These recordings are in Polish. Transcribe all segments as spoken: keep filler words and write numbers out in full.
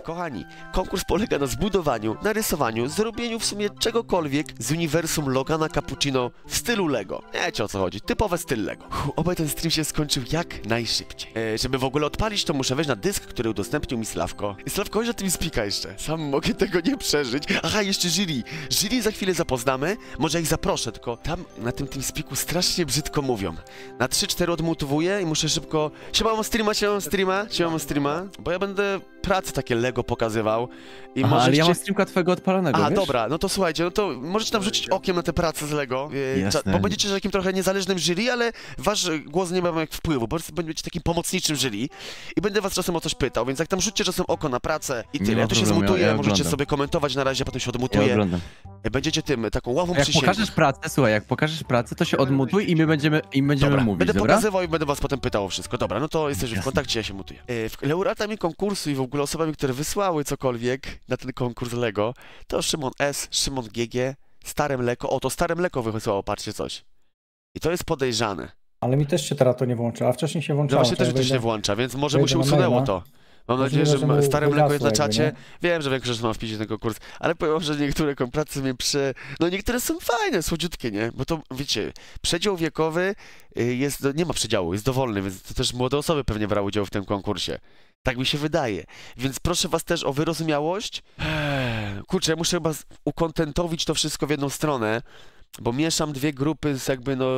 Kochani, konkurs polega na zbudowaniu, narysowaniu, zrobieniu w sumie czegokolwiek z uniwersum Logana Cappuccino w stylu Lego. Wiecie o co chodzi, typowe styl Lego. Uf, obaj ten stream się skończył jak najszybciej. E, żeby w ogóle odpalić, to muszę wejść na dysk, który udostępnił mi Slawko. I Slawko, chodź o tym spika jeszcze. Sam mogę tego nie przeżyć. Aha, jeszcze jury. Jury za chwilę zapoznamy. Może ich zaproszę, tylko tam na tym tym spiku strasznie brzydko mówią. Na trzy cztery odmutowuję i muszę szybko... Siema, mam streama, siema, mam streama, siema, mam streama. Bo ja będę prace takie Lego pokazywał. I Aha, może ale ja mam chcieć... streamka twojego odpalonego, A, wiesz? dobra, no to słuchajcie, no to możecie tam rzucić okiem na te prace z Lego, yy, Jasne. bo będziecie takim trochę niezależnym jury, ale wasz głos nie ma jak wpływu, bo będziecie takim pomocniczym jury i będę was czasem o coś pytał, więc jak tam rzućcie czasem oko na pracę i tyle, Nie ma ja tu się problemu, zmutuję, ja- ja możecie oglądam. sobie komentować na razie, potem się Ja odmutuję, oglądam. będziecie tym, taką ławą Jak przysięgłych. pokażesz pracę, słuchaj, jak pokażesz pracę, to się odmutuj i my będziemy, i będziemy Dobra, mówić, będę dobra? pokazywał i będę was potem pytał o wszystko. Dobra, no to jesteśmy w Jasne. kontakcie, ja się mutuję. E, w- laureatami konkursu i w ogóle osobami, które wysłały cokolwiek na ten konkurs Lego, to Szymon S, Szymon G G, Stare Mleko. O, to Stare Mleko wysłało, patrzcie coś. I to jest podejrzane. Ale mi też się teraz to nie włącza, a wcześniej się No włączało. właśnie to też ja to się wejdę- włącza, więc może mu wejdę się na usunęło maila. to. Mam Możliwe, nadzieję, że że ma- mu Stare Mleko jest na wygasło jakby, czacie. nie? Wiem, że większość ma wpisać ten konkurs, ale powiem wam, że niektóre prace mnie prze... No niektóre są fajne, słodziutkie, nie? Bo to, wiecie, przedział wiekowy y, jest, do... nie ma przedziału, jest dowolny, więc to też młode osoby pewnie brały udział w tym konkursie. Tak mi się wydaje. Więc proszę was też o wyrozumiałość. Eee, kurczę, ja muszę chyba z- ukontentowić to wszystko w jedną stronę, bo mieszam dwie grupy z jakby, no,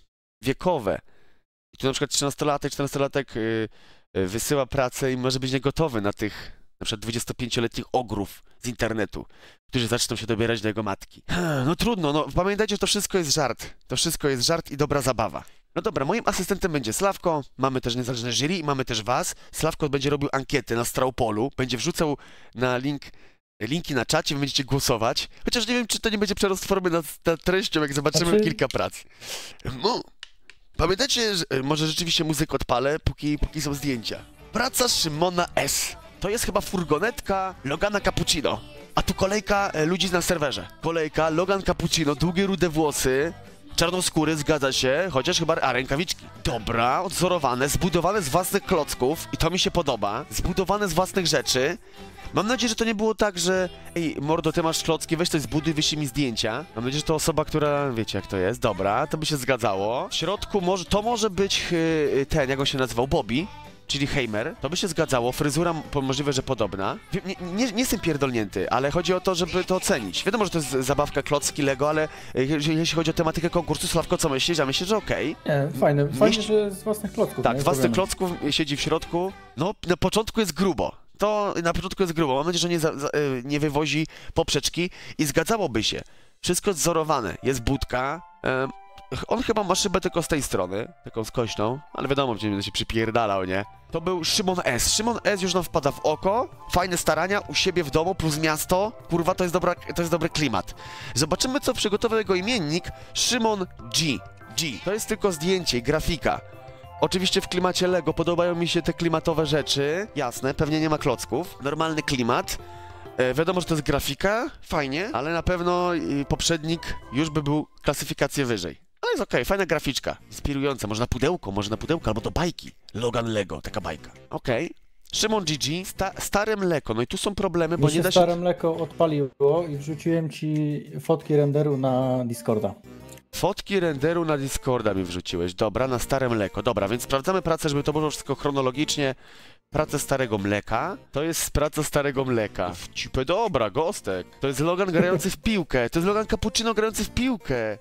wiekowe. I tu na przykład trzynastolatek, czternastolatek y, y, wysyła pracę i może być niegotowy na tych na przykład dwudziestopięcioletnich ogrów z internetu, którzy zaczną się dobierać do jego matki. No trudno, no pamiętajcie, że to wszystko jest żart. To wszystko jest żart i dobra zabawa. No dobra, moim asystentem będzie Slawko, mamy też niezależne jury i mamy też was. Slawko będzie robił ankiety na Strawpolu, będzie wrzucał na link, linki na czacie, wy będziecie głosować. Chociaż nie wiem, czy to nie będzie przerost formy nad, nad treścią, jak zobaczymy Znaczy- kilka prac. No, pamiętajcie, że e, może rzeczywiście muzykę odpalę, póki, póki są zdjęcia. Praca Szymona S. To jest chyba furgonetka Logana Cappuccino. A tu kolejka e, ludzi na serwerze. Kolejka Logan Cappuccino, długie rude włosy, czarnoskóry, zgadza się, chociaż chyba... A, rękawiczki. Dobra, odzorowane, zbudowane z własnych klocków i to mi się podoba. Zbudowane z własnych rzeczy. Mam nadzieję, że to nie było tak, że ej, mordo, ty masz klocki, weź coś zbuduj, wyślij mi zdjęcia. Mam nadzieję, że to osoba, która... Wiecie, jak to jest. Dobra, to by się zgadzało. W środku może... To może być yy, ten, jak on się nazywał, Bobby. Czyli Heimer, to by się zgadzało, fryzura po- możliwe, że podobna. Wiem, Nie, nie, nie jestem pierdolnięty, ale chodzi o to, żeby to ocenić. Wiadomo, że to jest zabawka, klocki, Lego, ale e, jeśli jeśli chodzi o tematykę konkursu, Sławko, co myślisz? Ja myślę, że okej. Nie, fajne, fajnie, Nie- że z własnych klocków. Tak, nie? z własnych Zrobione. klocków siedzi w środku. No, na początku jest grubo. To na początku jest grubo. Mam nadzieję, że nie, za, za, e, nie wywozi poprzeczki i zgadzałoby się. Wszystko jest wzorowane. Jest budka. E, on chyba ma szybę tylko z tej strony, taką skośną, ale wiadomo, gdzie będę się przypierdalał, nie? To był Szymon S. Szymon S już nam wpada w oko. Fajne starania u siebie w domu plus miasto. Kurwa, to jest, dobra, to jest dobry klimat. Zobaczymy, co przygotował jego imiennik. Szymon G. G. To jest tylko zdjęcie i grafika. Oczywiście w klimacie Lego podobają mi się te klimatowe rzeczy. Jasne, pewnie nie ma klocków. Normalny klimat. E, wiadomo, że to jest grafika, fajnie, ale na pewno y, poprzednik już by był klasyfikację wyżej. Ale jest okej, fajna graficzka, inspirująca, może na pudełko, może na pudełko, albo do bajki. Logan Lego, taka bajka. Okej. Szymon G G, sta stare mleko, no i tu są problemy, bo Mi nie się da się... stare mleko odpaliło i wrzuciłem ci fotki renderu na Discorda. Fotki renderu na Discorda mi wrzuciłeś, dobra, na stare mleko, dobra, więc sprawdzamy pracę, żeby to było wszystko chronologicznie. Pracę starego mleka, to jest praca starego mleka. W cipę, dobra, Gostek. To jest Logan grający w piłkę, to jest Logan Cappuccino grający w piłkę.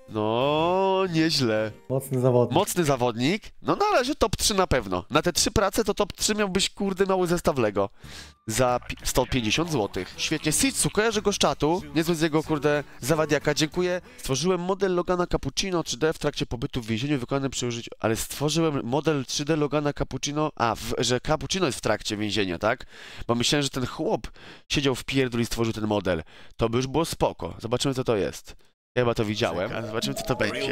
No, nieźle. Mocny zawodnik. Mocny zawodnik, no na razie top trzy na pewno. Na te trzy prace to top trzy miałbyś, kurde, mały zestaw Lego. Za pi- sto pięćdziesiąt złotych. Świetnie, Sitsu, kojarzę go z czatu, niezły z jego, kurde, zawadiaka, dziękuję. Stworzyłem model Logana Cappuccino trzy D w trakcie pobytu w więzieniu wykonany przy użyciu... Ale stworzyłem model trzy D Logana Cappuccino... A, w, że Cappuccino jest w trakcie więzienia, tak? Bo myślałem, że ten chłop siedział w pierdol i stworzył ten model. To by już było spoko. Zobaczymy, co to jest. Ja chyba to widziałem, a zobaczymy, co to będzie.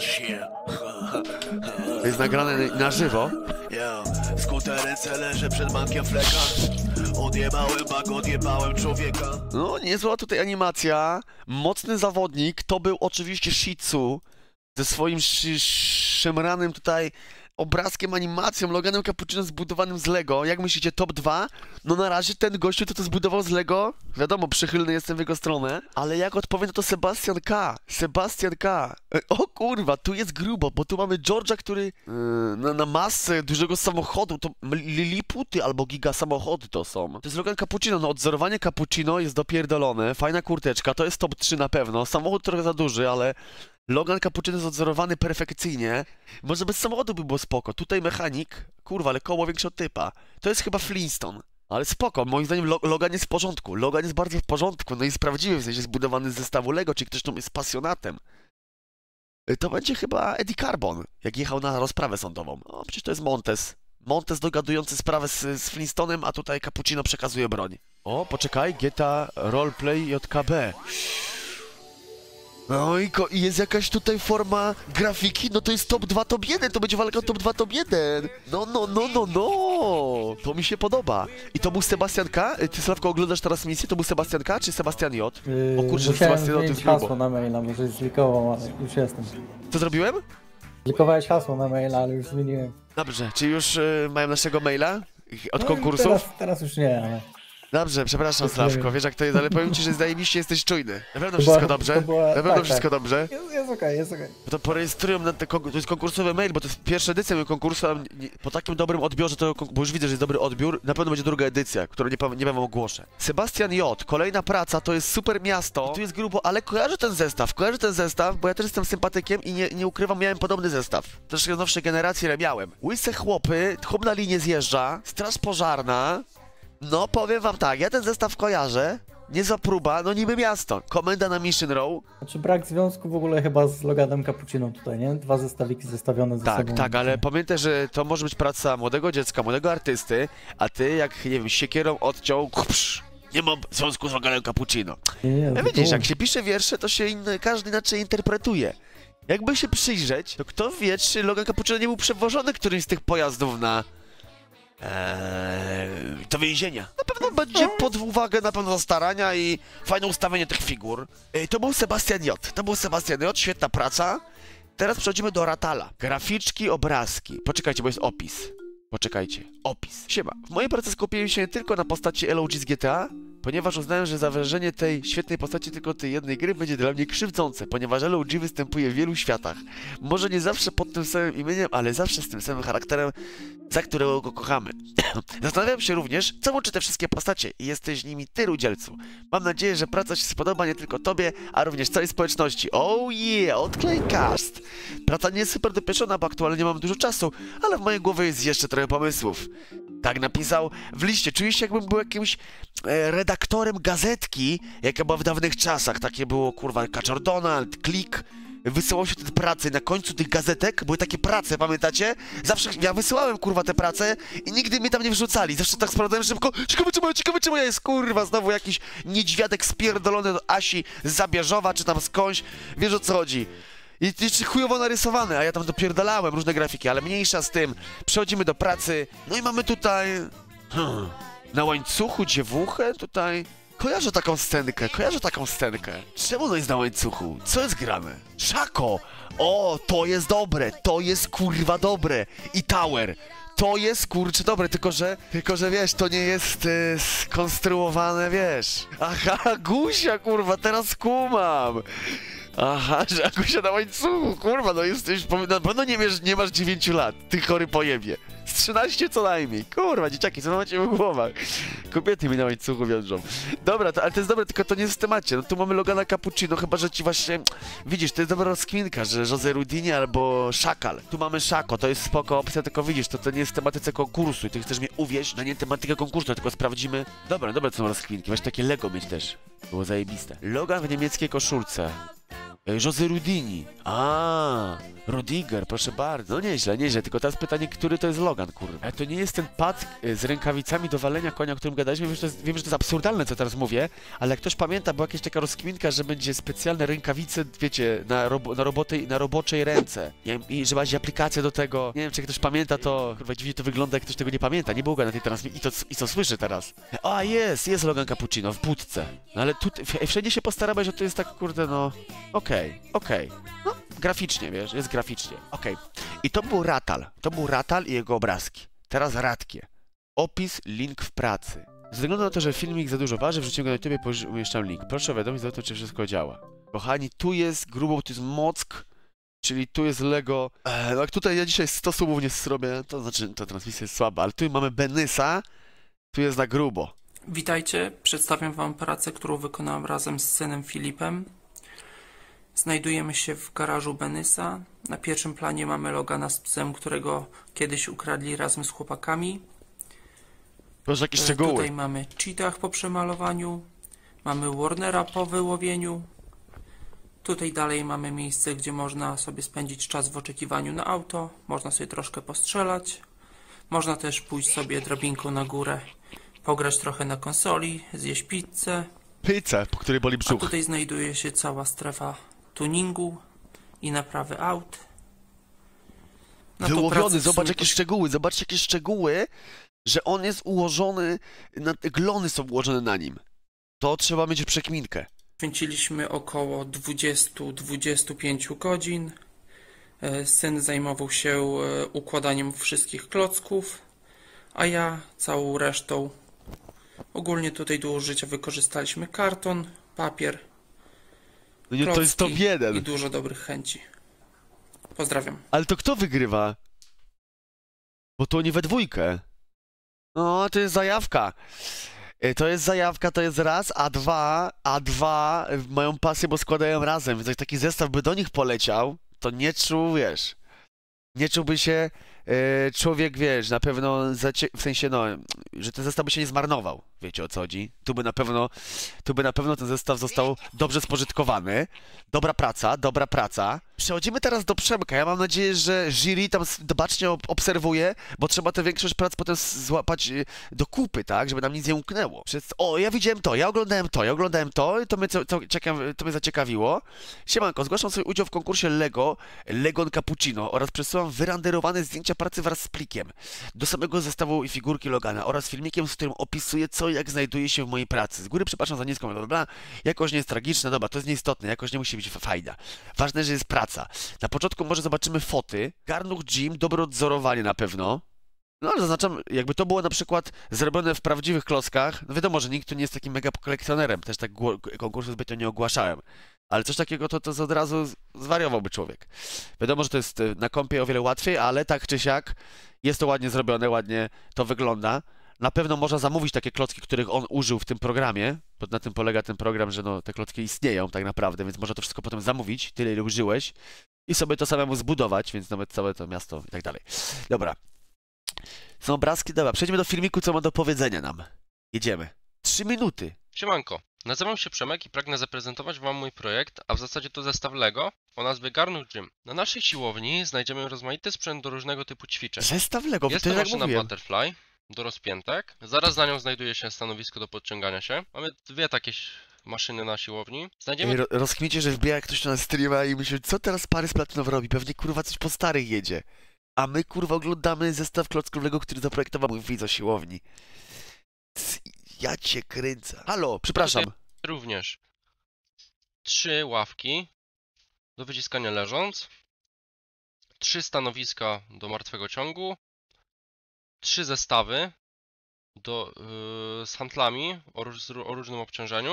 To jest nagrane na żywo. Ja, skutery leżę przed bankiem fleka. Odjebałem bag, odjebałem człowieka. No, niezła tutaj animacja. Mocny zawodnik. To był oczywiście Shih Tzu ze swoim szy szemranym tutaj obrazkiem, animacją, Loganem Cappuccino zbudowanym z Lego. Jak myślicie, top dwa? No na razie ten gościu, to to zbudował z Lego, wiadomo, przychylny jestem w jego stronę, ale jak odpowiem, no to Sebastian K. Sebastian K. E, O kurwa, tu jest grubo, bo tu mamy George'a, który yy, na, na masę dużego samochodu, to m- Liliputy albo giga samochody to są. To jest Logan Cappuccino, no odzorowanie Cappuccino jest dopierdolone, fajna kurteczka, to jest top trzy na pewno, samochód trochę za duży, ale Logan Cappuccino jest odzorowany perfekcyjnie. Może bez samochodu by było spoko. Tutaj mechanik, kurwa, ale koło większe od typa. To jest chyba Flintstone. Ale spoko, moim zdaniem Lo Logan jest w porządku. Logan jest bardzo w porządku, no i jest prawdziwy, w sensie zbudowany z zestawu Lego, czy ktoś tam jest pasjonatem. Y, To będzie chyba Eddie Carbon, jak jechał na rozprawę sądową. O, przecież to jest Montes. Montes dogadujący sprawę z, z Flintstonem, a tutaj Cappuccino przekazuje broń. O, poczekaj, G T A Roleplay J K B. No i, ko- i jest jakaś tutaj forma grafiki, no to jest top dwa, top jeden, to będzie walka top dwa, top jeden. No, no, no, no, no, to mi się podoba. I to był Sebastian K? Ty, Sławko, oglądasz teraz misję? To był Sebastian K czy Sebastian J? Yy, O kurczę, musiałem Sebastian J to zmienić jest grubo. hasło na maila, może zlikował, ale już jestem. Co zrobiłem? Zlikowałeś hasło na maila, ale już zmieniłem. Dobrze, czy już y, mają naszego maila? Od No, konkursów? Teraz, teraz już nie, ale... Dobrze, przepraszam Już nie Sławko, wiem. wiesz jak to jest, ale powiem ci, że zajebiście jesteś czujny. Na pewno To wszystko była- dobrze? to była- Na pewno tak, wszystko tak. dobrze? Jest, jest okej, jest okej. Bo to porejestrują na te konkur- to jest konkursowy mail, bo to jest pierwsza edycja mojego konkursu, a nie, po takim dobrym odbiorze, to, kon- bo już widzę, że jest dobry odbiór, na pewno będzie druga edycja, którą nie, pa- nie wam ogłoszę. Sebastian J, kolejna praca, to jest super miasto, tu jest grubo, ale kojarzę ten zestaw, kojarzę ten zestaw, bo ja też jestem sympatykiem i nie, nie ukrywam, miałem podobny zestaw. Troszkę nowszej generacji, ale miałem. Łyse chłopy, chłop na linię zjeżdża, straż pożarna, no powiem wam tak, ja ten zestaw kojarzę, niezła próba, no niby miasto, komenda na Mission Row. Znaczy brak związku w ogóle chyba z Loganem Cappuccino tutaj, nie? Dwa zestawiki zestawione ze Tak, sobą. tak, ale pamiętaj, że to może być praca młodego dziecka, młodego artysty, a ty jak, nie wiem, siekierą odciął, psz, nie mam związku z Loganem Cappuccino. Nie, nie, Ja to widzisz, było. jak się pisze wiersze, to się inny, każdy inaczej interpretuje. Jakby się przyjrzeć, to kto wie, czy Logan Cappuccino nie był przewożony którymś z tych pojazdów na... Eee, do więzienia. Na pewno będzie pod uwagę, na pewno starania i fajne ustawienie tych figur. Ej, to był Sebastian J. To był Sebastian J. Świetna praca. Teraz przechodzimy do Ratala. Graficzki, obrazki. Poczekajcie, bo jest opis. Poczekajcie. Opis. Siema. W mojej pracy skupiłem się tylko na postaci L O G z G T A, ponieważ uznałem, że zawężenie tej świetnej postaci tylko tej jednej gry będzie dla mnie krzywdzące, ponieważ L O G występuje w wielu światach. Może nie zawsze pod tym samym imieniem, ale zawsze z tym samym charakterem, za którego go kochamy. Zastanawiam się również, co łączy te wszystkie postacie i jesteś nimi ty, Rudzielcu. Mam nadzieję, że praca się spodoba nie tylko tobie, a również całej społeczności. Oh yeah, odklej cast! Praca nie jest super dopieszona, bo aktualnie nie mam dużo czasu, ale w mojej głowie jest jeszcze trochę pomysłów. Tak napisał w liście. Czuję się, jakbym był jakimś e, redaktorem gazetki, jaka była w dawnych czasach. Takie było, kurwa, Kaczor Donald, Klik. Wysyłał się te prace na końcu tych gazetek, były takie prace, pamiętacie? Zawsze ja wysyłałem, kurwa, te prace i nigdy mnie tam nie wrzucali. Zawsze tak sprawdzałem szybko, ciekawe czy moja, ciekawe czy moja jest, kurwa, znowu jakiś niedźwiadek spierdolony do Asi z Zabierzowa, czy tam skądś. Wiesz o co chodzi? I jeszcze chujowo narysowane, a ja tam dopierdalałem różne grafiki, ale mniejsza z tym. Przechodzimy do pracy, no i mamy tutaj... Hmm, na łańcuchu dziewuchę tutaj... Kojarzę taką scenkę, kojarzę taką scenkę. Czemu ono jest na łańcuchu? Co jest grane? Szako! O, to jest dobre, to jest kurwa dobre. I Tower. To jest kurczę dobre, tylko że, tylko że wiesz, to nie jest e, skonstruowane, wiesz. Aha, Gusia, kurwa, teraz kumam. Aha, że Agusia na łańcuchu, kurwa, no jesteś, na pewno nie, wiesz, nie masz dziewięciu lat, ty chory pojebie. Z trzynaście co najmniej, kurwa, dzieciaki, co macie w głowach? Kobiety mi na łańcuchu wiążą. Dobra, to, ale to jest dobre, tylko to nie jest w temacie, no tu mamy Logana Cappuccino, chyba, że ci właśnie, widzisz, to jest dobra rozkminka, że Jose Rudini albo Szakal. Tu mamy Szako, to jest spoko opcja, tylko widzisz, to, to nie jest w tematyce konkursu i ty chcesz mnie uwieść na nie tematykę konkursu, tylko sprawdzimy. Dobra, dobra, to są rozkminki, właśnie takie Lego mieć też, było zajebiste. Logan w niemieckiej koszulce. Jose Rudini. A, Rudiger, proszę bardzo. No nieźle, nieźle, tylko teraz pytanie, który to jest Logan, kurwa. Ale to nie jest ten pad z rękawicami do walenia konia, o którym gadaliśmy. Wiem, że to jest, wiem, że to jest absurdalne, co teraz mówię, ale jak ktoś pamięta, była jakaś taka rozkminka, że będzie specjalne rękawice, wiecie, na, robo, na, roboty, na roboczej ręce. Nie wiem, i że będzie aplikacja do tego. Nie wiem, czy ktoś pamięta to, kurwa, dziwnie to wygląda, jak ktoś tego nie pamięta. Nie było go na tej transmisji i to, i co słyszy teraz. A, jest, jest Logan Cappuccino w budce. No ale tu, wszędzie się postaramy, że to jest tak, kurde, no... Okej, okay, okej. Okay. No, graficznie, wiesz, jest graficznie. Okej. I to był Ratal. To był Ratal i jego obrazki. Teraz Radkie. Opis, link w pracy. Ze względu na to, że filmik za dużo waży, wrzuciłem go na YouTube i umieszczam link. Proszę o wiadomość za to, czy wszystko działa. Kochani, tu jest grubo, tu jest Mock, czyli tu jest Lego. Eee, no jak tutaj ja dzisiaj sto subów nie zrobię, to znaczy ta transmisja jest słaba, ale tu mamy Benysa, tu jest na grubo. Witajcie, przedstawiam Wam pracę, którą wykonałem razem z synem Filipem. Znajdujemy się w garażu Benysa. Na pierwszym planie mamy Logana z psem, którego kiedyś ukradli razem z chłopakami. Proszę, jakieś E, szczegóły. Tutaj mamy cheatach po przemalowaniu, mamy Warnera po wyłowieniu. Tutaj dalej mamy miejsce, gdzie można sobie spędzić czas w oczekiwaniu na auto, można sobie troszkę postrzelać. Można też pójść sobie drabinką na górę, pograć trochę na konsoli, zjeść pizzę. Pizzę, po której boli A brzuch. tutaj znajduje się cała strefa tuningu i naprawy aut. Na tą pracę Wyłowiony, w zobacz sumie jakie szczegóły, zobaczcie jakie szczegóły, że on jest ułożony, na, glony są ułożone na nim. To trzeba mieć przekminkę. poświęciliśmy około dwadzieścia do dwudziestu pięciu godzin. E, Syn zajmował się e, układaniem wszystkich klocków, a ja całą resztą. Ogólnie tutaj do użycia wykorzystaliśmy karton, papier, No nie, to jest top klocki i jeden. dużo dobrych chęci. Pozdrawiam. Ale to kto wygrywa? Bo to nie we dwójkę. No, to jest zajawka. Y, To jest zajawka, to jest raz, a dwa, a dwa y, mają pasję, bo składają razem, więc jak taki zestaw by do nich poleciał, to nie czuł, wiesz, nie czułby się y, człowiek, wiesz, na pewno, zacie- w sensie, no, że ten zestaw by się nie zmarnował, wiecie o co chodzi. Tu by na pewno, tu by na pewno ten zestaw został dobrze spożytkowany. Dobra praca, dobra praca. Przechodzimy teraz do Przemka. Ja mam nadzieję, że jury tam s- bacznie ob- obserwuje, bo trzeba tę większość prac potem s- złapać y, do kupy, tak, żeby nam nic nie umknęło. Przez... O, ja widziałem to, ja oglądałem to, ja oglądałem to i to mnie, co, co, czekam, to mnie zaciekawiło. Siemanko, zgłaszam sobie udział w konkursie Lego Legon Cappuccino oraz przesyłam wyrenderowane zdjęcia pracy wraz z plikiem do samego zestawu i figurki Logana oraz filmikiem, z którym opisuję co i jak znajduje się w mojej pracy. Z góry przepraszam za niską, bla, bla, bla. Jakość nie jest tragiczna, dobra, to jest nieistotne, jakość nie musi być fa- fajna. Ważne, że jest praca. Na początku może zobaczymy foty. Garnuch Jim, dobre odzorowanie na pewno. No ale zaznaczam, jakby to było na przykład zrobione w prawdziwych klockach, no wiadomo, że nikt tu nie jest takim mega kolekcjonerem, też tak gło- konkursu zbytnio nie ogłaszałem. Ale coś takiego to, to od razu z- zwariowałby człowiek. Wiadomo, że to jest y, na kompie o wiele łatwiej, ale tak czy siak jest to ładnie zrobione, ładnie to wygląda. Na pewno można zamówić takie klocki, których on użył w tym programie, bo na tym polega ten program, że no, te klocki istnieją tak naprawdę, więc można to wszystko potem zamówić, tyle ile użyłeś i sobie to samemu zbudować, więc nawet całe to miasto i tak dalej. Dobra. Są obrazki, dobra, przejdźmy do filmiku, co ma do powiedzenia nam. Jedziemy. Trzy minuty. Siemanko, nazywam się Przemek i pragnę zaprezentować Wam mój projekt, a w zasadzie to zestaw Lego o nazwie Garnuch Gym. Na naszej siłowni znajdziemy rozmaity sprzęt do różnego typu ćwiczeń. Zestaw Lego, Jest to to jak maszyna mówiłem. Butterfly do rozpiętek. Zaraz za nią znajduje się stanowisko do podciągania się. Mamy dwie takie maszyny na siłowni. Znajdziemy Ej, ro- rozkmiecie, że wbija ktoś tu na streama i myśli, co teraz Parys Platynow robi? Pewnie kurwa coś po starych jedzie. A my kurwa oglądamy zestaw klocków Lego, który zaprojektował mój widz o siłowni. C- Ja cię kręcę. Halo, przepraszam. również trzy ławki do wyciskania leżąc, trzy stanowiska do martwego ciągu, trzy zestawy do, yy, z handlami o, róż, o różnym obciążeniu,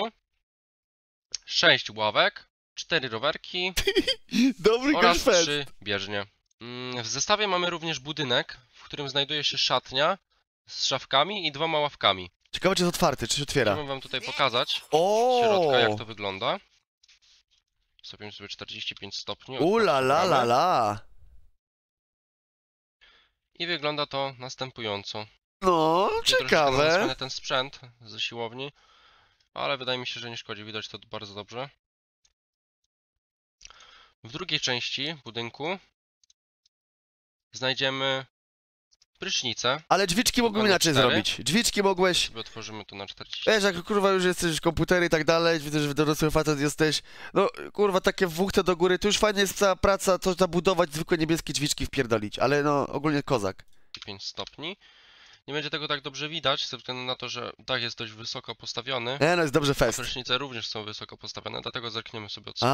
sześć ławek, cztery rowerki Dobry oraz konfet. trzy bieżnie. Mm, W zestawie mamy również budynek, w którym znajduje się szatnia z szafkami i dwoma ławkami. Ciekawe, czy jest otwarty, czy się otwiera. Chciałbym Wam tutaj pokazać O! z środka, jak to wygląda. Stopień sobie czterdzieści pięć stopni. Ula la la la. I wygląda to następująco. No, Troszeczkę ciekawe. nazwany ten sprzęt ze siłowni, ale wydaje mi się, że nie szkodzi, widać to bardzo dobrze. W drugiej części budynku znajdziemy prysznicę. Ale drzwiczki mogłem Oglądam inaczej cztery. zrobić. Drzwiczki mogłeś... Sobie otworzymy to na czterdzieści. Wiesz, jak kurwa już jesteś komputery i tak dalej, widzę, że dorosły facet jesteś. No kurwa, takie włókte do góry, to już fajnie jest cała praca, to zabudować, zwykłe niebieskie drzwiczki wpierdolić, ale no ogólnie kozak. pięć stopni. Nie będzie tego tak dobrze widać, ze względu na to, że dach jest dość wysoko postawiony. E, no jest dobrze A fest. prysznice również są wysoko postawione, dlatego zerkniemy sobie od spodu.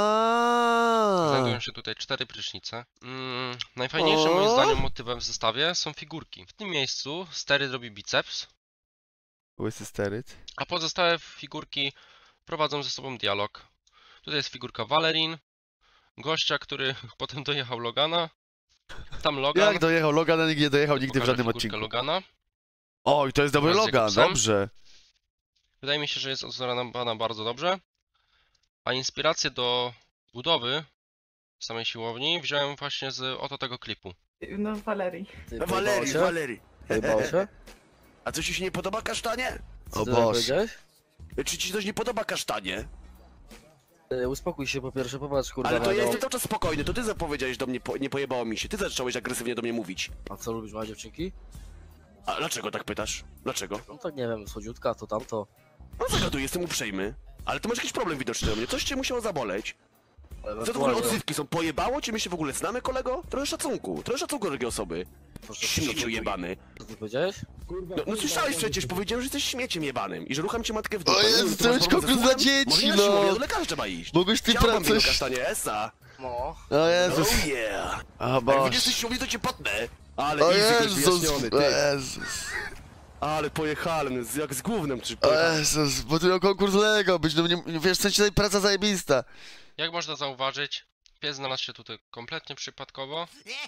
Aaaa. Znajdują się tutaj cztery prysznice. Mm, najfajniejszym moim O! zdaniem motywem w zestawie są figurki. W tym miejscu steryt robi biceps, Łysy steryt. a pozostałe figurki prowadzą ze sobą dialog. Tutaj jest figurka Valerin, gościa, który potem dojechał Logana. Tam Logan. Jak dojechał Logan, a nikt nie dojechał nigdy w Pokażę żadnym figurkę odcinku. Logana. O, i to jest dobry Wraz z Logan, Jakobsem. dobrze. Wydaje mi się, że jest odzorowana bardzo dobrze. A inspirację do budowy samej siłowni wziąłem właśnie z oto tego klipu. No, Walerii. Walerii, Walerii. Pojebało się? A co ci się nie podoba, kasztanie? O Co ty Boże. powiedziałeś? Czy ci coś nie podoba, kasztanie? E, Uspokój się po pierwsze, popatrz kurwa Ale na to ja nią. jestem cały czas spokojny, to ty zapowiedziałeś do mnie, po, nie pojebało mi się, ty zacząłeś agresywnie do mnie mówić. A co, lubisz małe dziewczynki? A dlaczego tak pytasz? Dlaczego? No to nie wiem, słodziutka, to tamto. No zagaduję, jestem uprzejmy. Ale ty masz jakiś problem widoczny do mnie, coś cię musiało zaboleć. Ale Co to w ogóle ewentualnie- odsywki są? Pojebało? Czy my się w ogóle znamy, kolego? Trochę szacunku, trochę szacunku do drugiej osoby. Proszę, Śmieciu proszę, jebany. Co ty powiedziałeś? No, no słyszałeś przecież, powiedziałem, że jesteś śmieciem jebanym i że rucham cię matkę w dupę. O No, Jezu, to to masz jest problem ze konkurs dla słuchem? Może dzieci, nie no. siłownia, do lekarza trzeba iść. Mogłeś ty Chciałbym pracę... coś... kasztanie, esa. No. O Jezus. Oh yeah. O Jak Boże. będziesz siłowni, to cię potnę. Ale O easy, Jezus. wyjaśniony, O ty. Jezus. Ale pojechałem, z- jak z gównem czy O pojechałem. Jezus, bo tu miał konkurs Lego być, no nie, wiesz, w sensie tutaj praca zajebista. Jak można zauważyć, pies znalazł się tutaj kompletnie przypadkowo.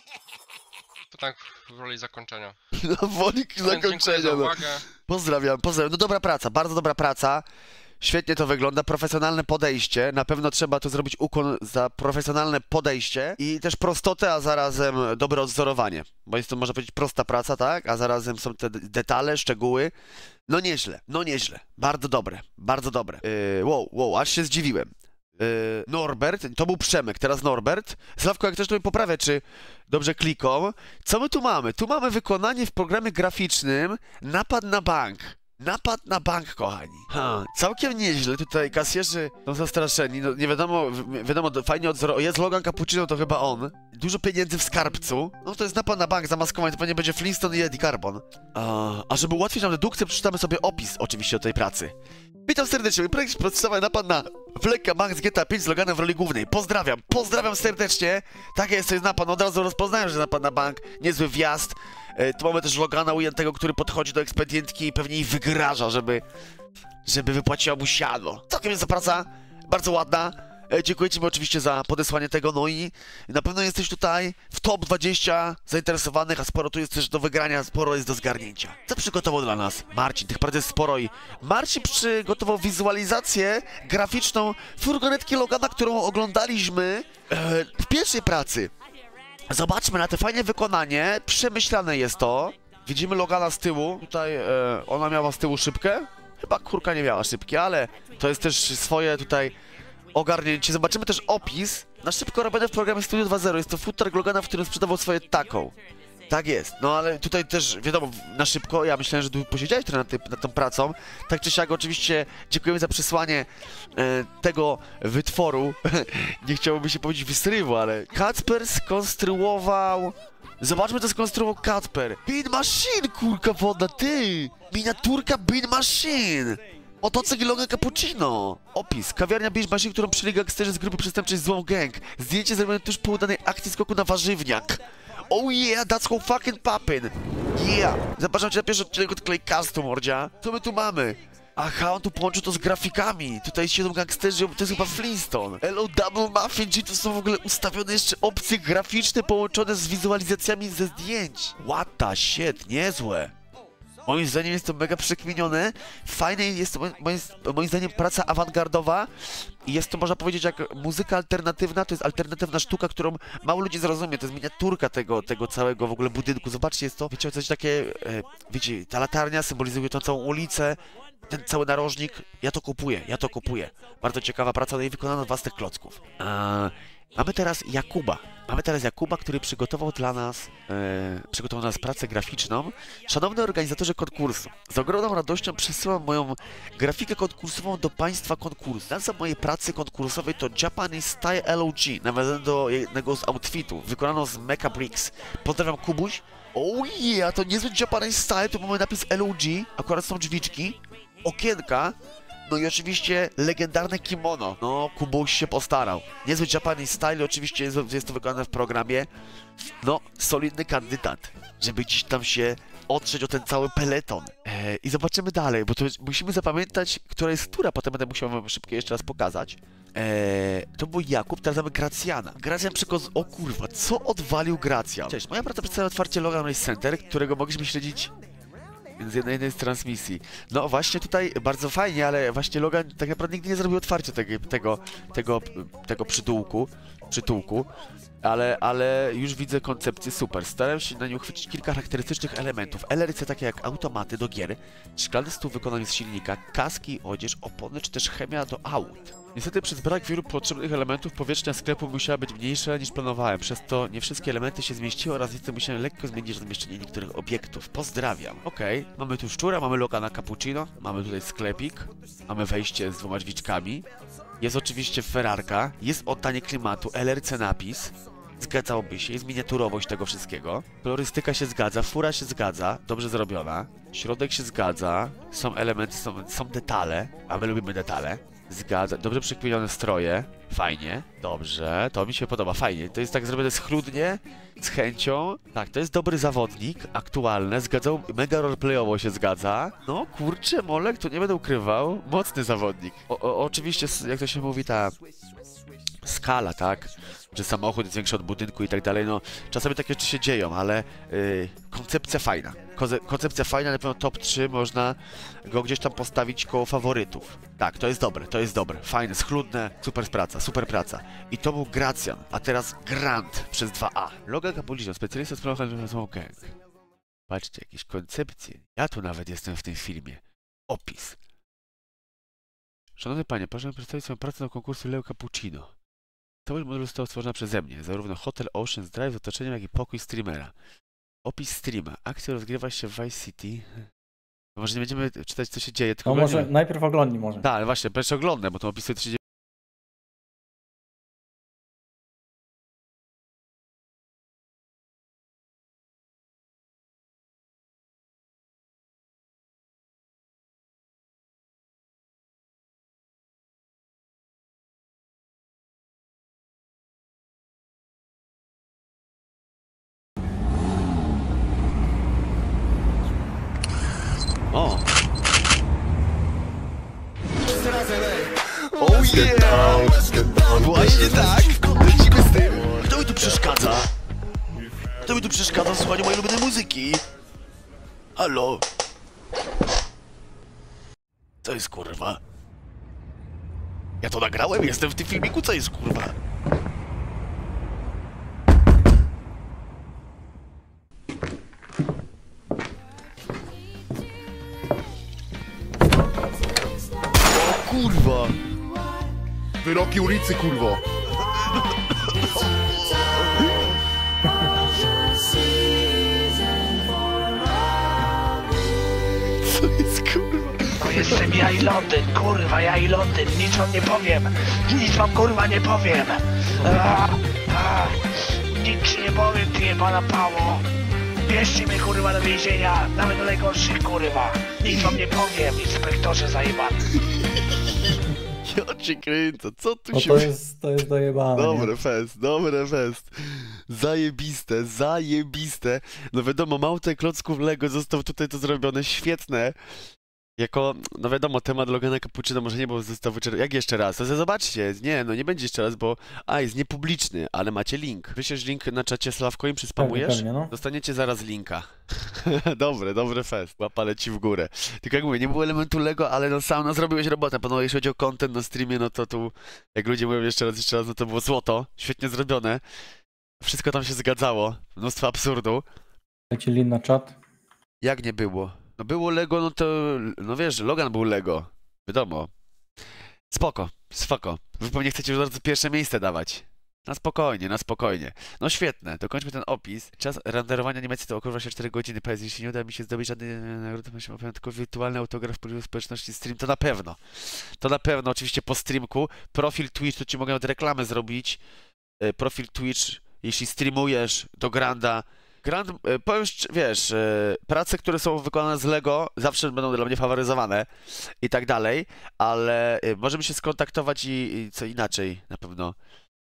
To tak w roli zakończenia. No wolik Więc dziękuję zakończenia, za no. uwagę. Pozdrawiam, pozdrawiam. No dobra praca, bardzo dobra praca. Świetnie to wygląda, profesjonalne podejście. Na pewno trzeba tu zrobić ukłon za profesjonalne podejście i też prostotę, a zarazem dobre odzorowanie. Bo jest to, można powiedzieć, prosta praca, tak? A zarazem są te detale, szczegóły. No nieźle, no nieźle. Bardzo dobre, bardzo dobre. Yy, wow, wow, aż się zdziwiłem. Yy, Norbert, to był Przemek, teraz Norbert. Sławko, jak też to mi poprawia, czy dobrze klikam. Co my tu mamy? Tu mamy wykonanie w programie graficznym napad na bank. Napad na bank, kochani. Ha, całkiem nieźle. Tutaj kasjerzy są zastraszeni. No, nie wiadomo, wi- wiadomo, do- fajnie odzoro. Jest Logan Cappuccino, to chyba on. Dużo pieniędzy w skarbcu. No to jest napad na bank zamaskowany. To pewnie będzie Flintstone i Eddie Carbon. A, a żeby ułatwić nam dedukcję, przeczytamy sobie opis oczywiście o tej pracy. Witam serdecznie. Mój projekt przedstawia napad na Fleka Bank z G T A pięć z Loganem w roli głównej. Pozdrawiam, pozdrawiam serdecznie. Tak jest, to jest napad. No, od razu rozpoznałem, że napad na bank. Niezły wjazd. E, tu mamy też Logana ujętego, który podchodzi do ekspedientki i pewnie jej wygraża, żeby, żeby wypłaciła mu siano. Całkiem jest to praca, bardzo ładna. E, dziękuję Ci oczywiście za podesłanie tego, no i na pewno jesteś tutaj w top dwudziestu zainteresowanych, a sporo tu jest też do wygrania, sporo jest do zgarnięcia. Co przygotował dla nas Marcin? Tych prac jest sporo i Marcin przygotował wizualizację graficzną furgonetki Logana, którą oglądaliśmy e, w pierwszej pracy. Zobaczmy na to fajne wykonanie, przemyślane jest to. Widzimy Logana z tyłu, tutaj e, ona miała z tyłu szybkę. Chyba kurka nie miała szybki, ale to jest też swoje tutaj ogarnięcie. Zobaczymy też opis. Na szybko robione w programie Studio dwa zero. Jest to futer Logana, w którym sprzedawał swoje taką. Tak jest. No ale tutaj też, wiadomo, na szybko. Ja myślałem, że tu posiedziałeś trochę nad, ty, nad tą pracą. Tak czy siak, oczywiście dziękujemy za przesłanie e, tego wytworu. Nie chciałoby się powiedzieć wysrywu, ale Kacper skonstruował... Zobaczmy, co skonstruował Kacper. Bean Machine, kurka woda, ty! Miniaturka Bean Machine! Motocykl Logan Cappuccino. Opis. Kawiarnia Bean Machine, którą przyjęli gangsterzy z grupy przestępczej Złą Gang. Zdjęcie zrobione tuż po udanej akcji skoku na warzywniak. Oh yeah, that's how fucking poppin'. Yeah. Zapraszam cię na pierwszy odcinek od Claycastu, mordzia. Co my tu mamy? Aha, on tu połączył to z grafikami. Tutaj siedzą gangsterzy, to jest chyba Flintstone. Hello Double Muffin, gdzie tu są w ogóle ustawione jeszcze opcje graficzne połączone z wizualizacjami ze zdjęć. What the shit, niezłe. Moim zdaniem jest to mega przekminione. Fajne jest to, moim, moim zdaniem, praca awangardowa. I jest to, można powiedzieć, jak muzyka alternatywna. To jest alternatywna sztuka, którą mało ludzi zrozumie. To jest miniaturka tego, tego całego w ogóle budynku. Zobaczcie, jest to, wiecie, coś takie, e, wiecie, ta latarnia symbolizuje tą całą ulicę. Ten cały narożnik, ja to kupuję, ja to kupuję. Bardzo ciekawa praca, no i wykonana z własnych klocków. A, mamy teraz Jakuba. Mamy teraz Jakuba, który przygotował dla nas, e, przygotował dla nas pracę graficzną. Szanowni organizatorzy konkursu, z ogromną radością przesyłam moją grafikę konkursową do Państwa konkursu. Nazwa mojej pracy konkursowej to Japanese Style L O G, nawiązane do jednego z outfitów, wykonano z Mecha Bricks. Pozdrawiam, Kubuś. Oh yeah, to niezły Japanese style, tu mamy napis L O G, akurat są drzwiczki, okienka, no i oczywiście legendarne kimono. No, Kubuś się postarał. Niezły Japanese style, oczywiście jest, jest to wykonane w programie. No, solidny kandydat, żeby gdzieś tam się otrzeć o ten cały peleton. Eee, I zobaczymy dalej, bo to musimy zapamiętać, która jest która, potem będę musiał wam szybko jeszcze raz pokazać. Eee, to był Jakub, teraz mamy Gracjana. Gracjan przekaz... O kurwa, co odwalił Gracjan? Cześć, moja praca przedstawia otwarcie Logan Race Center, którego mogliśmy śledzić z jednej, jednej z transmisji. No właśnie tutaj bardzo fajnie, ale właśnie Logan tak naprawdę nigdy nie zrobił otwarcia tego, tego, tego, tego przytułku, przytułku. Ale, ale już widzę koncepcję super. Starałem się na nią uchwycić kilka charakterystycznych elementów. L R C takie jak automaty do gier, szklany stół wykonany z silnika, kaski, odzież, opony czy też chemia do aut. Niestety przez brak wielu potrzebnych elementów powierzchnia sklepu musiała być mniejsza niż planowałem, przez to nie wszystkie elementy się zmieściły oraz niestety musiałem lekko zmienić rozmieszczenie niektórych obiektów. Pozdrawiam. Okej, okay. Mamy tu szczura, mamy Logana Cappuccino, mamy tutaj sklepik, mamy wejście z dwoma drzwiczkami, jest oczywiście ferrarka, jest oddanie klimatu, L R C napis. Zgadzałoby się, jest miniaturowość tego wszystkiego. Kolorystyka się zgadza, fura się zgadza, dobrze zrobiona. Środek się zgadza, są elementy, są, są detale, a my lubimy detale. Zgadza, dobrze przykminione stroje, fajnie, dobrze, to mi się podoba, fajnie. To jest tak zrobione schludnie, z chęcią. Tak, to jest dobry zawodnik, aktualne, zgadzał, mega roleplayowo się zgadza. No kurczę, Molek, tu nie będę ukrywał, mocny zawodnik. O, o, oczywiście, jak to się mówi, ta skala, tak? Że samochód jest większy od budynku i tak dalej, no czasami takie rzeczy się dzieją, ale yy, koncepcja fajna. Koze koncepcja fajna, na pewno top trzy można go gdzieś tam postawić koło faworytów. Tak, to jest dobre, to jest dobre, fajne, schludne, super praca, super praca. I to był Gracjan, a teraz Grant przez dwa A. Logan Cappuccino, specjalista z Smoke Gang. Patrzcie, jakieś koncepcje. Ja tu nawet jestem w tym filmie. Opis. Szanowny panie, proszę przedstawić swoją pracę na konkursie Leo Cappuccino. Całość modelu została stworzona przeze mnie, zarówno hotel Ocean's Drive z otoczeniem, jak i pokój streamera. Opis streama. Akcja rozgrywa się w Vice City. Może nie będziemy czytać, co się dzieje, tylko... No może najpierw oglądnij może. Tak, ale właśnie, pierwsze oglądam, bo to opisuje, co się dzieje. O! Oh yeah! Właśnie tak! Lecimy z tym! Kto mi tu przeszkadza? Kto mi tu przeszkadza w słuchaniu mojej ulubionej muzyki? Halo? Co jest kurwa? Ja to nagrałem? Jestem w tym filmiku? Co jest kurwa? Kurwa! Wyroki ulicy, kurwo! Co jest kurwa? To jestem ja i Londyn, kurwa, ja i Londyn, nic wam nie powiem, nic wam kurwa nie powiem. A, a, nic ci nie powiem, ty jebana pało. Bierzcie mnie kurwa do więzienia, nawet do najgorszych kurwa. Nic wam nie powiem, inspektorze zajebany. Ja cię kręcę, co tu No się... to jest, to jest dojebane. Dobre fest, dobre fest. Zajebiste, zajebiste. No wiadomo, małtek klocków Lego został tutaj to zrobione, świetne. Jako, no wiadomo, temat Logana Cappuccino może nie był został wyczerpany. Jak jeszcze raz? To zobaczcie, nie, no nie będzie jeszcze raz, bo a, jest niepubliczny, ale macie link. Wyślesz link na czacie Sławko, im przyspamujesz? Pewnie, pewnie, no. Dostaniecie zaraz linka. Dobre, dobre fest. Łapa leci w górę. Tylko jak mówię, nie było elementu Lego, ale no sam no, zrobiłeś robotę. Panowie, jeśli chodzi o content na streamie, no to tu, jak ludzie mówią jeszcze raz, jeszcze raz, no to było złoto. Świetnie zrobione. Wszystko tam się zgadzało. Mnóstwo absurdu. Dajcie link na czat. Jak nie było? No było Lego, no to, no wiesz, Logan był Lego. Wiadomo. Spoko, spoko. Wy pewnie chcecie już bardzo pierwsze miejsce dawać. Na spokojnie, na spokojnie. No świetne, dokończmy ten opis. Czas renderowania animacji to około dwadzieścia cztery godziny. Powiedz, jeśli nie uda mi się zdobyć żadnej nagrody, to się opowiem tylko wirtualny autograf po społeczności stream. To na pewno. To na pewno, oczywiście po streamku. Profil Twitch, to ci mogę od reklamy zrobić. Profil Twitch, jeśli streamujesz do Granda, Grand, e, powiem, szcz- wiesz, e, prace, które są wykonane z Lego zawsze będą dla mnie faworyzowane i tak dalej, ale e, możemy się skontaktować i, i co inaczej na pewno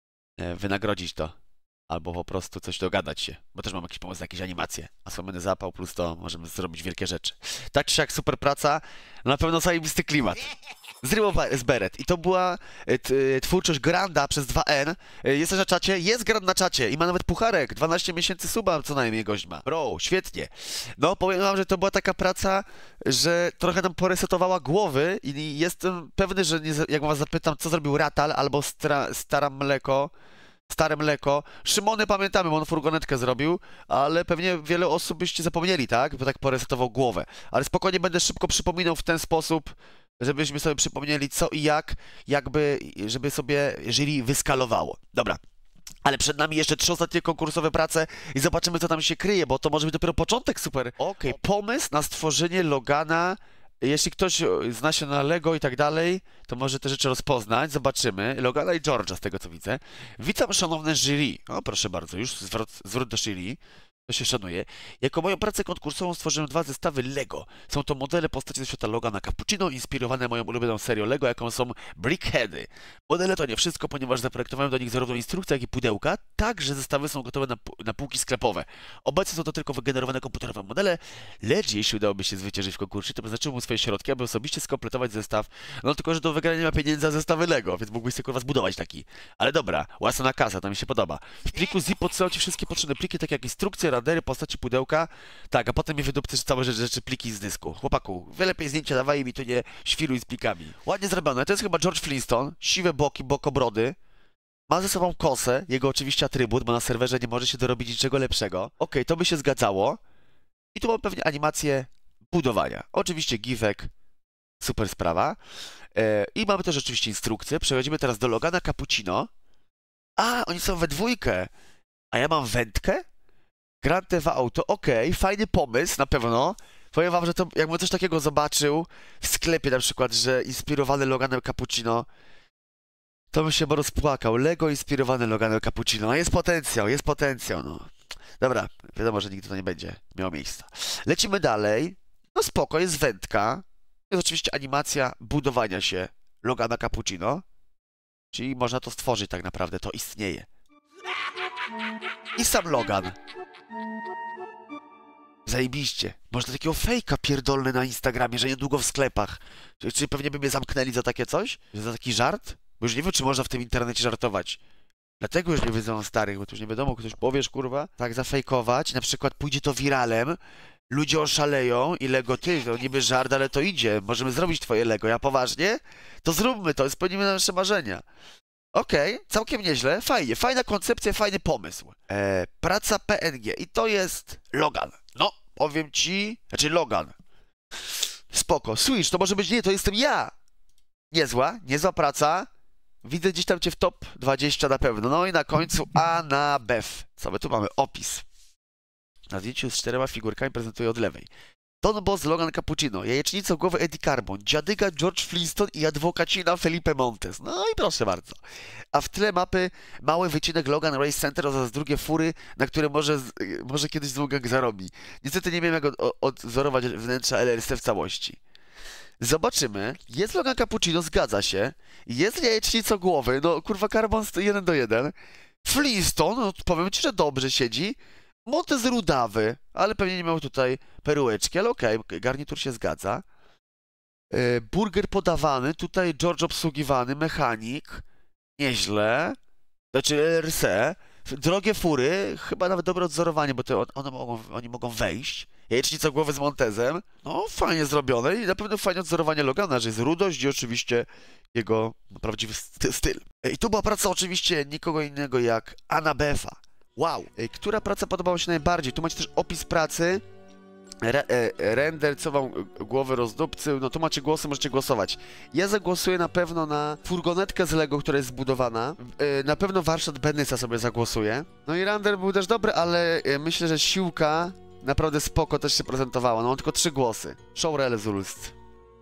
e, wynagrodzić to. Albo po prostu coś dogadać się, bo też mam jakiś pomysł na jakieś animacje. A słomny zapał plus to możemy zrobić wielkie rzeczy. Tak czy siak super praca, na pewno zajebisty klimat. Zryło z Beret. I to była e, t, e, twórczość Granda przez dwa N. E, Jest też na czacie? Jest Grand na czacie i ma nawet pucharek. dwanaście miesięcy suba co najmniej gość ma. Bro, świetnie. No, powiem wam, że to była taka praca, że trochę nam poresetowała głowy i jestem pewny, że nie, jak was zapytam, co zrobił Ratal albo stra, Stara Mleko, Stare Mleko. Szymony pamiętamy, bo on furgonetkę zrobił, ale pewnie wiele osób byście zapomnieli, tak? Bo tak poresetował głowę. Ale spokojnie będę szybko przypominał w ten sposób, żebyśmy sobie przypomnieli co i jak, jakby, żeby sobie jury wyskalowało. Dobra. Ale przed nami jeszcze trzy ostatnie konkursowe prace i zobaczymy, co tam się kryje, bo to może być dopiero początek super. Okej, okay, pomysł na stworzenie Logana. Jeśli ktoś zna się na Lego i tak dalej, to może te rzeczy rozpoznać. Zobaczymy. Logana i George'a, z tego co widzę. Witam szanowne jury. O, proszę bardzo, już zwrot, zwrot do jury. To się szanuje. Jako moją pracę konkursową stworzyłem dwa zestawy Lego. Są to modele postaci ze świata Logana Cappuccino, inspirowane moją ulubioną serią Lego, jaką są Brickheady. Modele to nie wszystko, ponieważ zaprojektowałem do nich zarówno instrukcje, jak i pudełka, tak, że zestawy są gotowe na, na półki sklepowe. Obecnie są to tylko wygenerowane komputerowe modele, lecz jeśli udałoby się zwyciężyć w konkursie, to przeznaczyłbym swoje środki, aby osobiście skompletować zestaw. No tylko, że do wygrania nie ma pieniędzy za zestawy Lego, więc mógłbyś sobie kurwa zbudować taki. Ale dobra, łasa kasa, to mi się podoba. W pliku zip podsyłam ci wszystkie potrzebne pliki, takie jak instrukcje, radery, postaci, pudełka. Tak, a potem mi wydupcysz całe rzeczy, rzeczy, pliki z dysku. Chłopaku, wylepiej zdjęcia dawaj i mi tu nie świruj z plikami. Ładnie zrobione. To jest chyba George Flintstone. Siwe boki, bokobrody. Ma ze sobą kosę, jego oczywiście atrybut, bo na serwerze nie może się dorobić niczego lepszego. Okej, okay, to by się zgadzało. I tu mam pewnie animację budowania. Oczywiście gifek. Super sprawa. E, I mamy też oczywiście instrukcję. Przechodzimy teraz do Logana Cappuccino. A, oni są we dwójkę. A ja mam wędkę? Grand Theft Auto, okej, okay, fajny pomysł, na pewno. Powiem wam, że to, jakbym coś takiego zobaczył w sklepie na przykład, że inspirowany Loganem Cappuccino, to bym się bo rozpłakał. Lego inspirowany Loganem Cappuccino. No jest potencjał, jest potencjał, no. Dobra, wiadomo, że nigdy to nie będzie miało miejsca. Lecimy dalej. No spoko, jest wędka. Jest oczywiście animacja budowania się Logana Cappuccino. Czyli można to stworzyć tak naprawdę, to istnieje. I sam Logan. Zajebiście. Może takiego fejka pierdolny na Instagramie, że niedługo w sklepach. Czy, czy pewnie by mnie zamknęli za takie coś? Za taki żart? Bo już nie wiem, czy można w tym internecie żartować. Dlatego już nie wyzywam starych, bo tu już nie wiadomo, ktoś powiesz, kurwa, tak zafejkować. Na przykład pójdzie to wiralem, ludzie oszaleją i Lego, ty, to niby żart, ale to idzie. Możemy zrobić twoje Lego. Ja poważnie? To zróbmy to, spełnimy nasze marzenia. Okej, okay, całkiem nieźle, fajnie, fajna koncepcja, fajny pomysł. Eee, praca P N G i to jest Logan. No, powiem ci, znaczy Logan. Spoko, Switch, to może być, nie, to jestem ja. Niezła, niezła praca. Widzę gdzieś tam cię w top dwadzieścia na pewno. No i na końcu Anabef. Co my tu mamy? Opis. Na zdjęciu z czterema figurkami prezentuję od lewej. Don Boss Logan Cappuccino, jajecznica głowy Eddie Carbon, dziadyga George Flintstone i adwokacina Felipe Montes. No i proszę bardzo. A w tle mapy mały wycinek Logan Race Center oraz drugie fury, na które może, może kiedyś znowu gang zarobi. Niestety nie wiem jak od, odzorować wnętrza L R C w całości. Zobaczymy. Jest Logan Cappuccino, zgadza się. Jest jajecznica głowy, no kurwa Carbon jeden do jeden. Flintstone, no powiem ci, że dobrze siedzi. Montes rudawy, ale pewnie nie miał tutaj perułeczki, ale okej, okay, garnitur się zgadza. Yy, burger podawany, tutaj George obsługiwany, mechanik, nieźle, znaczy L R C, drogie fury, chyba nawet dobre odzorowanie, bo to one mogą, oni mogą wejść. Jajecznica głowy z Montezem, no fajnie zrobione i na pewno fajnie odzorowanie Logana, że jest rudość i oczywiście jego no, prawdziwy styl. I tu była praca oczywiście nikogo innego jak Anabefa. Wow, która praca podobała się najbardziej? Tu macie też opis pracy, Re, e, render, co wam głowy rozdupcy, no tu macie głosy, możecie głosować. Ja zagłosuję na pewno na furgonetkę z Lego, która jest zbudowana, e, na pewno warsztat Benysa sobie zagłosuję. No i render był też dobry, ale e, myślę, że siłka naprawdę spoko też się prezentowała, no mam tylko trzy głosy. Showrele Zulst.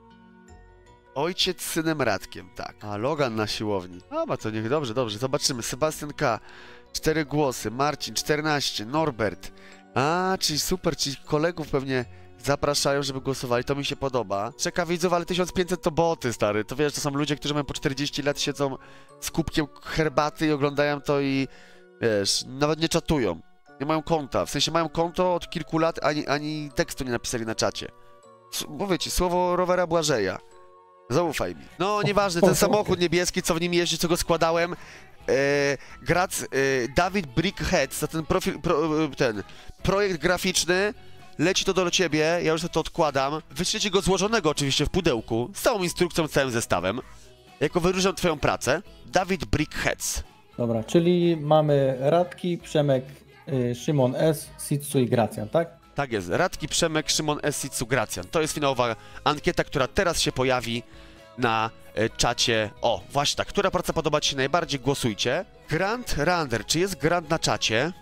Ojciec z synem Radkiem, tak. A Logan na siłowni. Dobra, to niech dobrze, dobrze, zobaczymy. Sebastian K. cztery głosy, Marcin czternaście, Norbert, A, czyli super, czyli kolegów pewnie zapraszają, żeby głosowali, to mi się podoba. Czeka widzów, ale tysiąc pięćset to boty, stary. To wiesz, to są ludzie, którzy mają po czterdzieści lat, siedzą z kubkiem herbaty i oglądają to i wiesz, nawet nie czatują. Nie mają konta, w sensie mają konto od kilku lat, ani, ani tekstu nie napisali na czacie. S mówię ci, słowo rowera Błażeja. Zaufaj mi. No, nieważne, ten samochód niebieski, co w nim jeździ, co go składałem. E, Grac, e, Dawid Brickhead, za ten profil, pro, ten projekt graficzny, leci to do ciebie, ja już to odkładam. Wyślijcie go złożonego oczywiście w pudełku, z całą instrukcją, całym zestawem. Jako wyróżniam twoją pracę. Dawid Brickheads. Dobra, czyli mamy Radki, Przemek, y, Szymon S, Sitsu i Gracjan, tak? Tak jest, Radki, Przemek, Szymon S, Sitsu, Gracjan. To jest finałowa ankieta, która teraz się pojawi na e, czacie. O, właśnie tak, która praca podoba ci się najbardziej? Głosujcie. Grand Rander, czy jest Grand na czacie?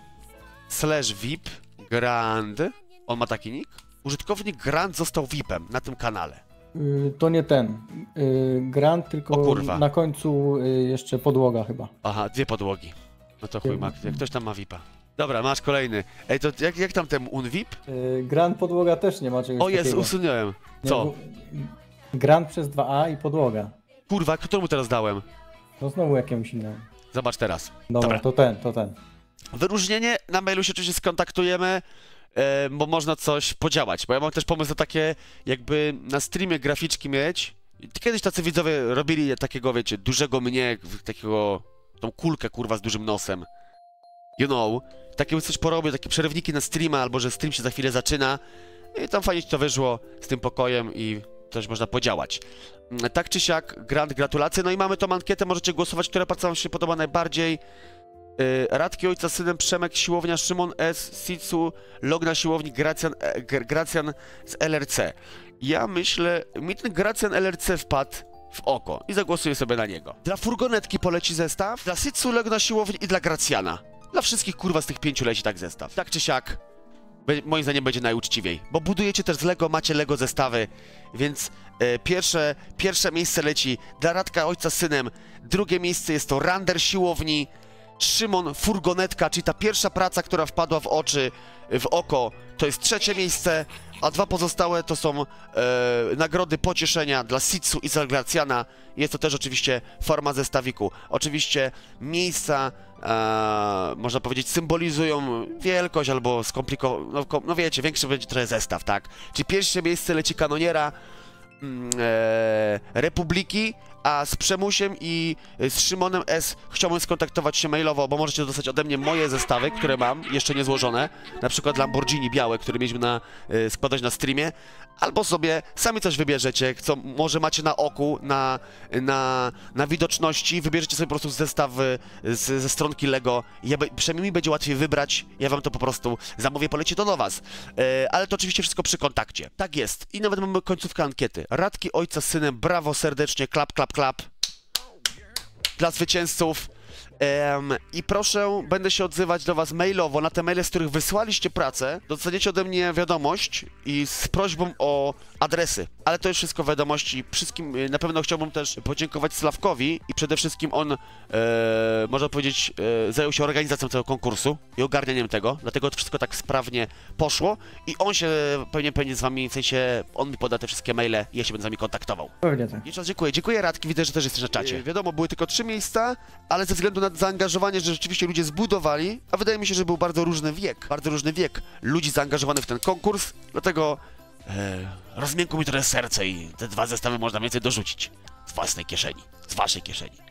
Slash V I P, Grand. On ma taki nick? Użytkownik Grand został V I P-em na tym kanale. Y, to nie ten. Y, Grant, tylko O kurwa. na końcu y, jeszcze podłoga chyba. Aha, dwie podłogi. No to chuj, ma, jak ktoś tam ma V I P-a. Dobra, masz kolejny. Ej, to jak, jak tam ten unvip? Y, Grant podłoga też nie ma czegoś O, jest, takiego. usunąłem. Nie, Co? bo- Grant przez dwa A i podłoga. Kurwa, któremu teraz dałem? No znowu jakiemuś innemu. Zobacz teraz. Dobra, Dobra. to ten, to ten. Wyróżnienie, na mailu się oczywiście skontaktujemy, e, bo można coś podziałać, bo ja mam też pomysł na takie, jakby na streamie graficzki mieć. Kiedyś tacy widzowie robili takiego, wiecie, dużego mnie, takiego, tą kulkę, kurwa, z dużym nosem. You know, takie coś porobię, takie przerywniki na streama, albo że stream się za chwilę zaczyna. I tam fajnie ci to wyszło z tym pokojem i coś można podziałać. Tak czy siak, Grand, gratulacje. No i mamy tą ankietę, możecie głosować, która praca wam się podoba najbardziej. Yy, Radki ojca z synem, Przemek, siłownia, Szymon S, Sitsu, log na siłowni, Gracjan, e, Gracjan z L R C. Ja myślę, mi ten Gracjan L R C wpadł w oko i zagłosuję sobie na niego. Dla furgonetki poleci zestaw, dla Sitsu, log na siłowni i dla Gracjana. Dla wszystkich, kurwa, z tych pięciu leci tak zestaw. Tak czy siak, be, moim zdaniem będzie najuczciwiej, bo budujecie też z Lego, macie Lego zestawy, więc e, pierwsze, pierwsze miejsce leci dla Radka ojca z synem, drugie miejsce jest to Rander siłowni, Szymon furgonetka, czyli ta pierwsza praca, która wpadła w oczy, w oko, to jest trzecie miejsce, a dwa pozostałe to są e, nagrody pocieszenia dla Sitsu i dla Gracjana. Jest to też oczywiście forma zestawiku. Oczywiście miejsca, e, można powiedzieć, symbolizują wielkość albo skomplikowaną, no, no wiecie, większy będzie trochę zestaw, tak? Czyli pierwsze miejsce leci kanoniera mm, e, Republiki, a z Przemusiem i z Szymonem S chciałbym skontaktować się mailowo, bo możecie dostać ode mnie moje zestawy, które mam, jeszcze nie złożone, na przykład Lamborghini białe, które mieliśmy na, y, składać na streamie, albo sobie sami coś wybierzecie, co może macie na oku, na, na, na widoczności, wybierzecie sobie po prostu zestaw z, ze stronki Lego, ja, przynajmniej mi będzie łatwiej wybrać, ja wam to po prostu zamówię, poleci to do was, y, ale to oczywiście wszystko przy kontakcie. Tak jest. I nawet mamy końcówkę ankiety. Radki ojca z synem, brawo serdecznie, klap, klap, klap dla zwycięzców. Um, I proszę, będę się odzywać do was mailowo na te maile, z których wysłaliście pracę. Dostaniecie ode mnie wiadomość i z prośbą o adresy. Ale to już wszystko wiadomości. Wszystkim na pewno chciałbym też podziękować Sławkowi i przede wszystkim on, e, można powiedzieć, e, zajął się organizacją tego konkursu i ogarnianiem tego. Dlatego to wszystko tak sprawnie poszło i on się pewnie pewnie z wami, w sensie on mi poda te wszystkie maile i ja się będę z wami kontaktował. Pewnie tak. Jeszcze raz dziękuję. Dziękuję Radki, widzę, że też jesteś na czacie. E, wiadomo, były tylko trzy miejsca, ale ze względu na zaangażowanie, że rzeczywiście ludzie zbudowali, a wydaje mi się, że był bardzo różny wiek, bardzo różny wiek ludzi zaangażowanych w ten konkurs, dlatego e, rozmiękło mi trochę serce i te dwa zestawy można więcej dorzucić z własnej kieszeni, z waszej kieszeni.